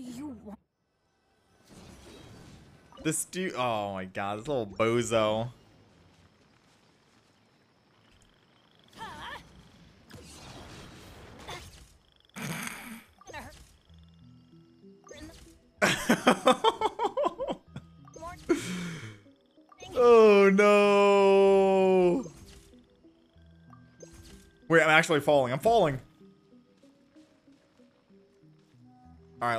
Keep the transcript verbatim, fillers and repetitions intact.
You want This dude, oh my god, this little bozo. Oh no. Wait, I'm actually falling. I'm falling.